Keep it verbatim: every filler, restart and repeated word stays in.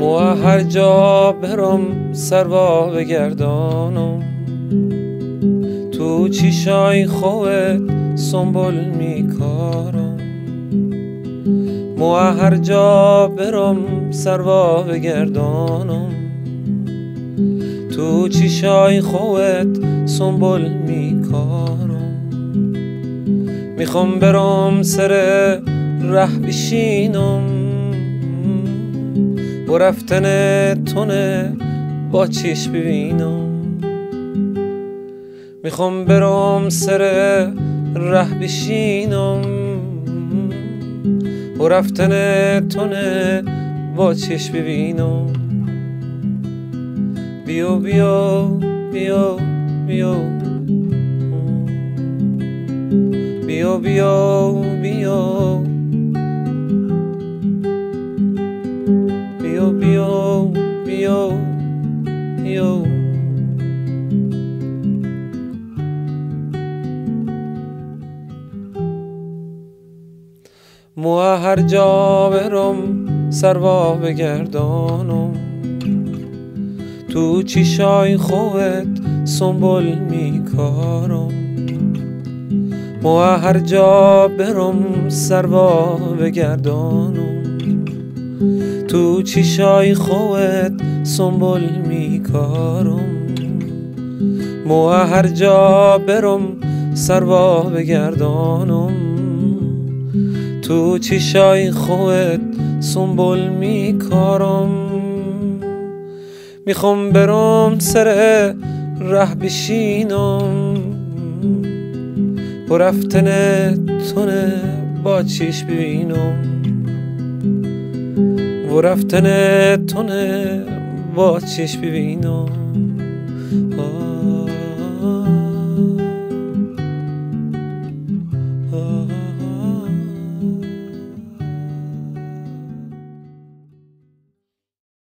مو هر جا برم سروا بگردانم، تو چیشای خوت سنبول میکارم. مو هر جا برم سروا بگردانم، تو چیشای خوت سنبول میکارم. میخوام برم سر ره بشینم، و رفتن تونه با چشم ببینم. میخوام برم سر ره بشینم، و رفتن تونه با چشم ببینم. بیو بیو بیو بیو بیو بیو بیو بیو بیو بیو بیو. مو هر جا برم سروا بگردانم، تو چیشای خوت سنبول میکارم. مو هر جا برم سروا بگردانم، تو چیشای خوت سنبول میکارم. مو هر جا برم سروا بگردانم، تو چیشای خوت سنبول میکارم. میخوام برم سر ره بشینم، و رفتن تونه با چیش ببینم. و رفتن تونه با چیش ببینم.